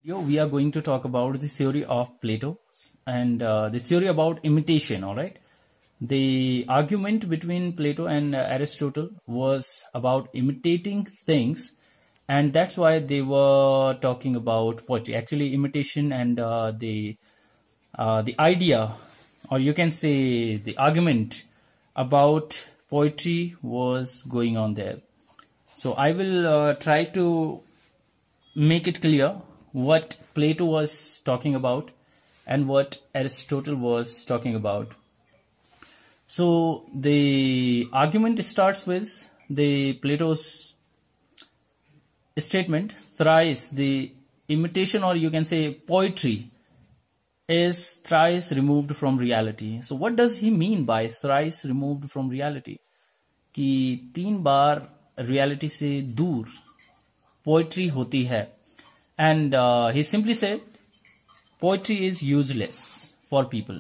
We are going to talk about the theory of Plato and the theory about imitation. All right. The argument between Plato and Aristotle was about imitating things, and that's why they were talking about poetry. Actually, imitation and the idea, or you can say the argument about poetry was going on there. So I will try to make it clear what Plato was talking about and what Aristotle was talking about. So the argument starts with the Plato's statement, thrice the imitation, or you can say poetry, is thrice removed from reality. So what does he mean by thrice removed from reality? कि 3 बार reality से दूर poetry होती है. And he simply said poetry is useless for people.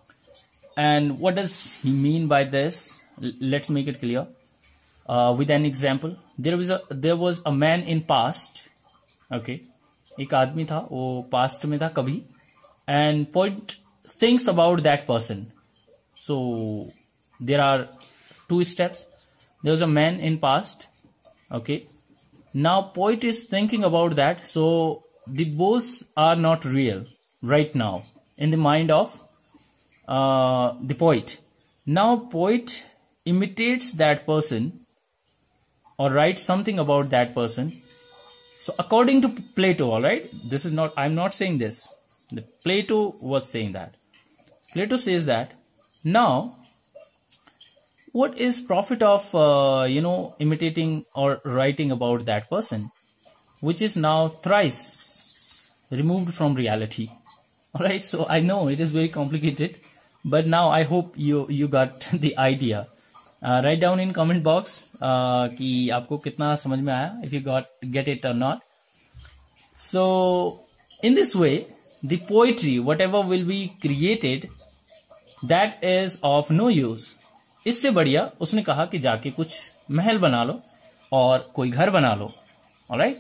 And what does he mean by this? Let's make it clear with an example. There was a man in past. Okay, एक आदमी था, वो past में था कभी, and poet thinks about that person. So there are 2 steps. There was a man in past. Okay. Now poet is thinking about that, so the both are not real right now in the mind of the poet. Now poet imitates that person or writes something about that person. So according to Plato, all right, this is not, I'm not saying this. Plato was saying that. Plato says that now what is profit of imitating or writing about that person, which is now thrice removed from reality? All right, so I know it is very complicated, but now I hope you got the idea. Write down in comment box कि आपको कितना समझ में आया, if you get it or not. So in this way, the poetry, whatever will be created, that is of no use. इससे बढ़िया उसने कहा कि जाके कुछ महल बना लो और कोई घर बना लो. All right?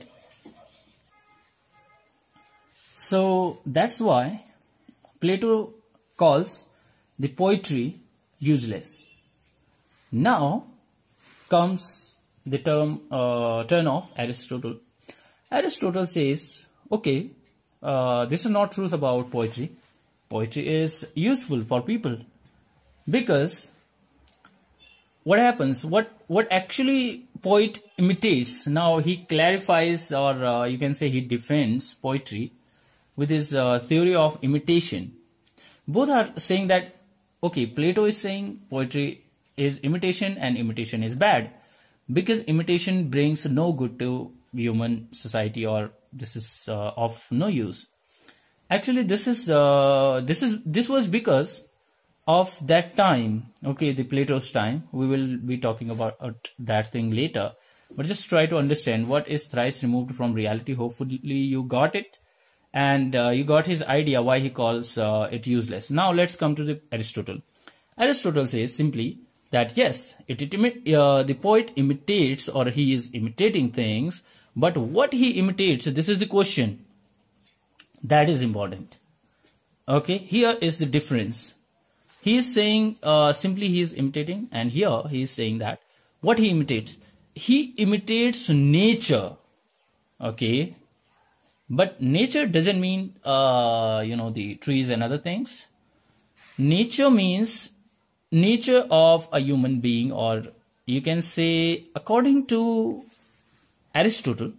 So that's why Plato calls the poetry useless. Now comes the turn of Aristotle. Aristotle says, okay, this is not truth about poetry. Poetry is useful for people because what happens, what actually poet imitates, now he clarifies, or you can say he defends poetry with his theory of imitation. Both are saying that, okay, Plato is saying poetry is imitation and imitation is bad because imitation brings no good to human society, or this is of no use. Actually, this was because of that time, okay, the Plato's time. We will be talking about that thing later, but just try to understand what is thrice removed from reality. Hopefully you got it, and you got his idea why he calls it useless. Now let's come to the Aristotle. Aristotle says simply that yes, the poet imitates, or he is imitating things, but what he imitates, this is the question that is important. Okay, here is the difference. He is saying simply he is imitating, and here he is saying that what he imitates nature. Okay, but nature doesn't mean the trees and other things. Nature means nature of a human being, or you can say according to Aristotle,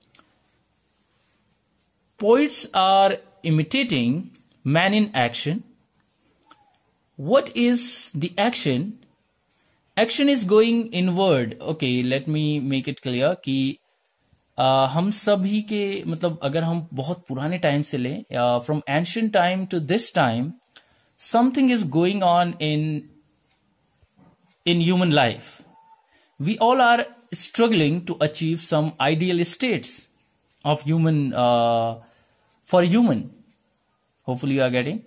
poets are imitating man in action. What is the action? Action is going inward. Okay, let me make it clear कि हम सभी के, मतलब अगर हम बहुत पुराने time से लें, from ancient time to this time, something is going on in human life. We all are struggling to achieve some ideal states of human, for human. Hopefully you are getting.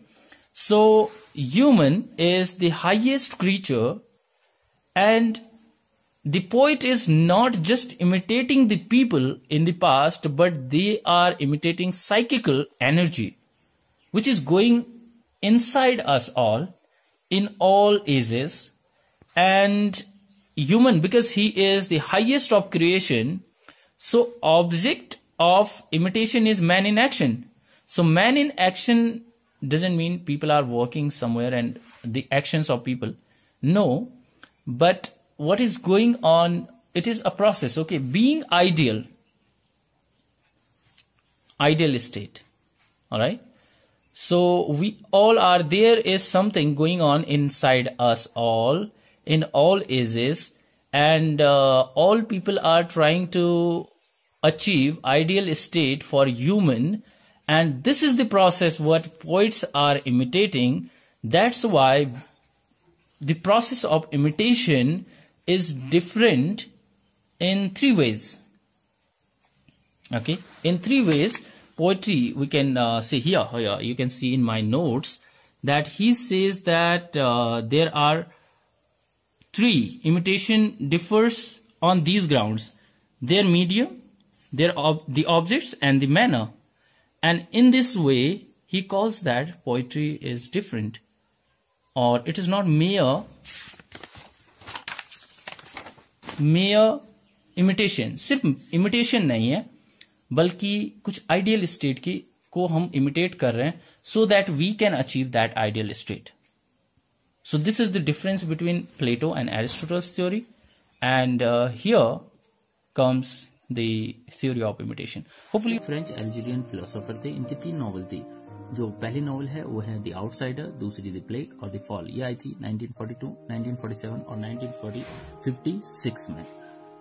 So human is the highest creature, and the poet is not just imitating the people in the past, but they are imitating psychical energy, which is going inside us all, in all ages, and human, because he is the highest of creation. So object of imitation is man in action. So man in action doesn't mean people are working somewhere and the actions of people. No, but what is going on, it is a process. Okay, being ideal state. All right. So we all are, there is something going on inside us all, in all ages, and all people are trying to achieve ideal state for human, and this is the process what poets are imitating. That's why the process of imitation is different in three ways. Okay, in three ways. Poetry, we can say here, you can see in my notes that he says that there are three. Imitation differs on these grounds: their medium, the objects, and the manner. And in this way, he calls that poetry is different, or it is not mere imitation. सिर्फ imitation नहीं है, बल्कि कुछ ideal state की को हम imitate कर रहे हैं, so that we can achieve that ideal state. So this is the difference between Plato and Aristotle's theory, and here comes the theory of imitation. Hopefully, French Algerian philosopher थे. इनकी 3 novel थी. जो पहली novel है वो है the outsider, दूसरी the plague और द फॉल. ये आई थी 1942, 1947 और 1956 में.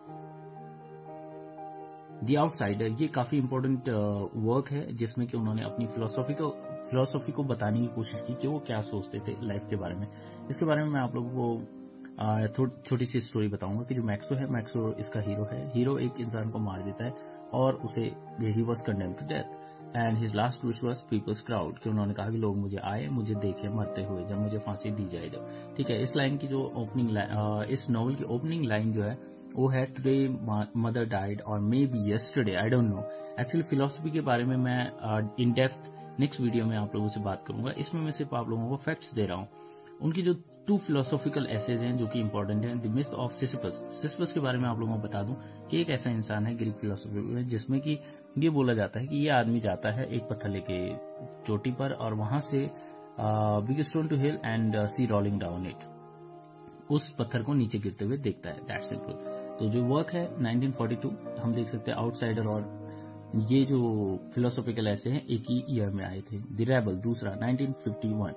द आउटसाइडर ये काफी इंपॉर्टेंट वर्क है, जिसमें कि उन्होंने अपनी फिलोसॉफी को बताने की कोशिश की कि वो क्या सोचते थे लाइफ के बारे में. इसके बारे में मैं आप लोगों को छोटी सी स्टोरी बताऊंगा कि जो मैक्सो है, मैक्सो इसका हीरो है. हीरो एक इंसान को मार देता है और उसे ही was condemned to death, and his last wish was people's crowd, कि उन्होंने कहा कि लोग मुझे आए, मुझे देखे मरते हुए, जब मुझे फांसी दी जाए जब. ठीक है, इस लाइन की जो ओपनिंग, इस नॉवल की ओपनिंग लाइन जो है वो है टुडे मदर डाइड और may be yesterday, I don't know. Actually philosophy के बारे में मैं इन डेप्थ नेक्स्ट वीडियो में आप लोगों से बात करूंगा. इसमें मैं सिर्फ आप लोगों को फैक्ट्स दे रहा हूँ. उनकी जो 2 फिलोसॉफिकल एसेज हैं जो कि इंपॉर्टेंट हैं. The myth of Sisyphus. Sisyphus के बारे में आप लोगों को बता दूं कि एक ऐसा इंसान है ग्रीक फिलोसफी में, जिसमें कि ये बोला जाता है कि ये आदमी जाता है एक पत्थर लेके चोटी पर, और वहां से big stone to hill and see rolling down it, उस पत्थर को नीचे गिरते हुए देखता है. That simple. तो जो वर्क है 1942 हम देख सकते हैं. आउटसाइडर और ये जो फिलोसॉफिकल ऐसे हैं एक ही ईयर में आए थे. द रेबल दूसरा 1951.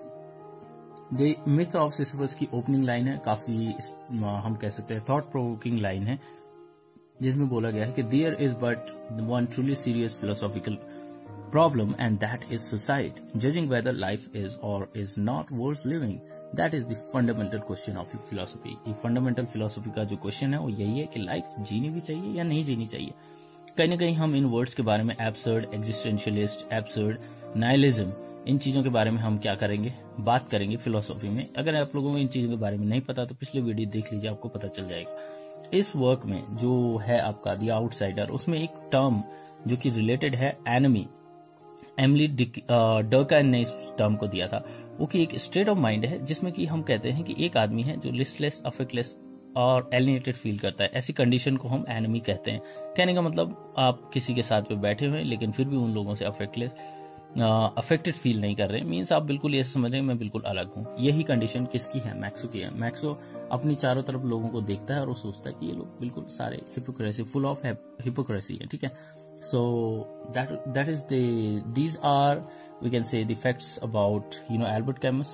द मिथ ऑफ सिसिफस की ओपनिंग लाइन है, काफी हम कह सकते हैं थॉट प्रोवोकिंग लाइन है, जिसमें बोला गया है कि there is but one truly serious philosophical problem and that is suicide, judging whether life is or is not worth living. That is the fundamental question of philosophy. ये fundamental philosophy का जो question है वो यही है कि life जीनी भी चाहिए या नहीं जीनी चाहिए. कहीं ना कहीं हम इन वर्ड्स के बारे में एब्सर्ड, एग्जिस्टेंशियलिस्ट, एब्सर्ड, नाइलिज्म, इन चीजों के बारे में हम क्या करेंगे, बात करेंगे फिलोसॉफी में. अगर आप लोगों को इन चीजों के बारे में नहीं पता तो पिछले वीडियो देख लीजिए, आपको पता चल जाएगा. इस वर्क में जो है आपका द आउटसाइडर, उसमें एक टर्म जो कि रिलेटेड है एनिमी, एमिली डर्कन ने इस टर्म को दिया था, वो कि एक स्टेट ऑफ माइंड है जिसमें कि हम कहते हैं कि एक आदमी है जो लिस्टलेस, अफेक्टलेस और एलिनेटेड फील करता है. ऐसी कंडीशन को हम एनिमी कहते हैं. कहने का मतलब आप किसी के साथ पे बैठे हुए हैं लेकिन फिर भी उन लोगों से अफेक्टेड फील नहीं कर रहे. मीन्स आप बिल्कुल ऐसे समझ रहे हैं मैं बिल्कुल अलग हूं. यही कंडीशन किसकी है, मैक्सो की है. मैक्सो अपनी चारों तरफ लोगों को देखता है और वो सोचता है कि ये लोग बिल्कुल सारे हिपोक्रेसी, फुल ऑफ हिपोक्रेसी है. ठीक है, so that is these are, we can say, the facts about Albert Camus,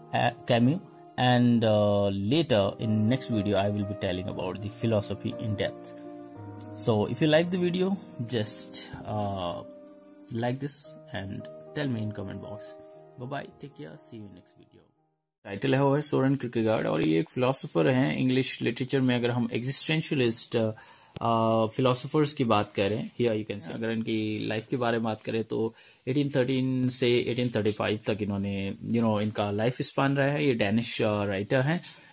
and later in next video I will be telling about the philosophy in depth. So if you like the video, just like this and tell me in comment box. Bye bye, take care, see you in next video. Title है वो है Soren Kierkegaard, और ये एक philosopher हैं English literature में. अगर हम एग्जिस्टेंशियलिस्ट फिलोसोफर्स की बात करें, हियर यू कैन सी, अगर इनकी लाइफ के बारे में बात करें तो 1813 से 1835 तक इन्होंने इनका लाइफ स्पान रहा है. ये डैनिश राइटर हैं.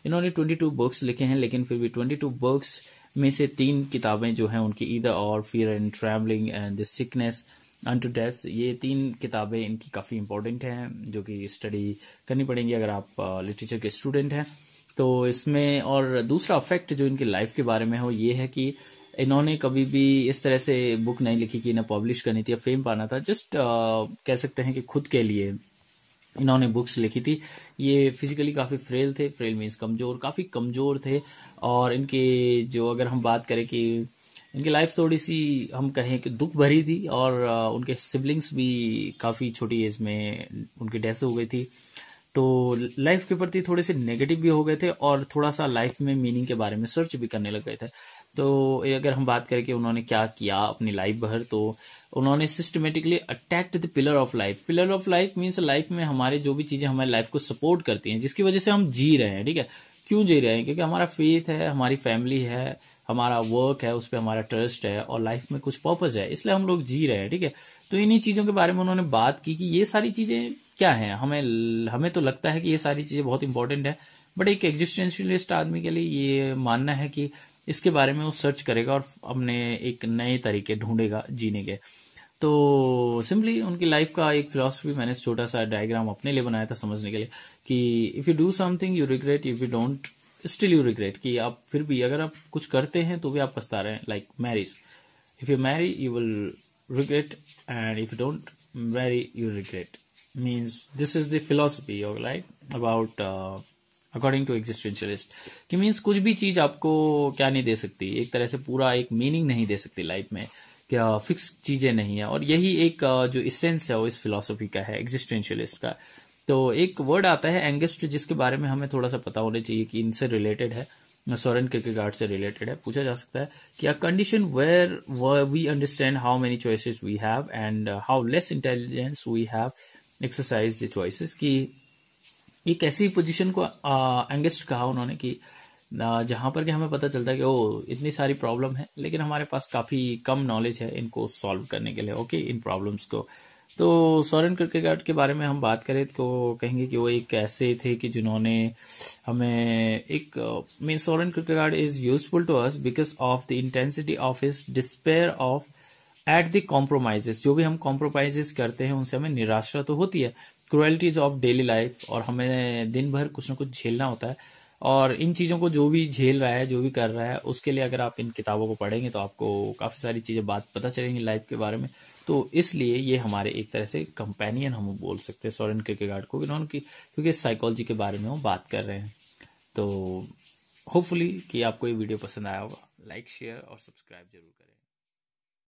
इन्होंने 22 बुक्स लिखे हैं, लेकिन फिर भी 22 बुक्स में से 3 किताबें जो हैं उनकी either or fear and travelling and the sickness unto death, ये 3 किताबें इनकी काफ़ी इंपॉर्टेंट हैं जो कि स्टडी करनी पड़ेंगी अगर आप लिटरेचर के स्टूडेंट हैं। तो इसमें और दूसरा फैक्ट जो इनकी लाइफ के बारे में है वो ये है कि इन्होंने कभी भी इस तरह से बुक नहीं लिखी कि इन्हें पब्लिश करनी थी या फेम पाना था, जस्ट कह सकते हैं कि खुद के लिए इन्होंने बुक्स लिखी थी। ये फिजिकली काफ़ी फ्रेल थे, फ्रेल मीन्स कमज़ोर, काफ़ी कमज़ोर थे। और इनके जो अगर हम बात करें कि इनकी लाइफ थोड़ी सी हम कहें कि दुख भरी थी, और उनके सिबलिंग्स भी काफ़ी छोटी एज में उनकी डेथ हो गई थी, तो लाइफ के प्रति थोड़े से नेगेटिव भी हो गए थे और थोड़ा सा लाइफ में मीनिंग के बारे में सर्च भी करने लग गए थे। तो अगर हम बात करें कि उन्होंने क्या किया अपनी लाइफ भर, तो उन्होंने systematically attacked the pillar of life. Pillar of life means life में हमारे जो भी चीजें हमारी लाइफ को सपोर्ट करती हैं, जिसकी वजह से हम जी रहे हैं, ठीक है। क्यों जी रहे हैं? क्योंकि हमारा फेथ है, हमारी फैमिली है, हमारा वर्क है, उस पर हमारा ट्रस्ट है और लाइफ में कुछ पर्पज है, इसलिए हम लोग जी रहे हैं, ठीक है। तो इन्हीं चीजों के बारे में उन्होंने बात की कि ये सारी चीजें क्या है। हमें तो लगता है कि ये सारी चीजें बहुत इंपॉर्टेंट है, बट एक एग्जिस्टेंशियलिस्ट आदमी के लिए ये मानना है कि इसके बारे में वो सर्च करेगा और अपने एक नए तरीके ढूंढेगा जीने के। तो सिंपली उनकी लाइफ का एक फिलॉसफी मैंने छोटा सा डायग्राम अपने लिए बनाया था समझने के लिए कि if you do something you regret, if you don't still you regret, कि आप फिर भी अगर आप कुछ करते हैं तो भी आप पछता रहे हैं। Like marriage, if you marry you will regret, and if you don't marry you regret. Means this is the philosophy of life about according to existentialist, कि मीन्स कुछ भी चीज आपको क्या नहीं दे सकती, एक तरह से पूरा एक मीनिंग नहीं दे सकती लाइफ में, क्या फिक्स चीजें नहीं है। और यही एक जो इसेंस है वो इस फिलॉसफी का है, एग्जिस्टेंशियलिस्ट का। तो एक वर्ड आता है एंगेस्ट, जिसके बारे में हमें थोड़ा सा पता होना चाहिए कि इनसे रिलेटेड है, सोरेन किरकेगार्ड से रिलेटेड है। पूछा जा सकता है कि a condition where we understand how many choices we have and how less intelligence we have exercise the choices, कि एक ऐसी पोजीशन को एंगेस्ट कहा उन्होंने कि जहां पर कि हमें पता चलता है कि ओ इतनी सारी प्रॉब्लम है, लेकिन हमारे पास काफी कम नॉलेज है इनको सॉल्व करने के लिए, ओके, इन प्रॉब्लम्स को। तो सोरेन किरकेगार्ड के बारे में हम बात करें तो कहेंगे कि वो एक ऐसे थे कि जिन्होंने हमें एक mean Soren Kierkegaard is useful to us because of the intensity of his despair of at the compromises. जो भी हम कॉम्प्रोमाइजेस करते हैं उनसे हमें निराशा तो होती है, क्रुएल्टीज ऑफ डेली लाइफ, और हमें दिन भर कुछ ना कुछ झेलना होता है। और इन चीजों को जो भी झेल रहा है, जो भी कर रहा है, उसके लिए अगर आप इन किताबों को पढ़ेंगे तो आपको काफी सारी चीजें बात पता चलेंगी लाइफ के बारे में। तो इसलिए ये हमारे एक तरह से कंपेनियन हम बोल सकते हैं सोरेन किरकेगार्ड को, क्योंकि साइकोलॉजी के बारे में वो बात कर रहे हैं। तो होपफुली कि आपको ये वीडियो पसंद आया होगा। लाइक, शेयर और सब्सक्राइब जरूर करें।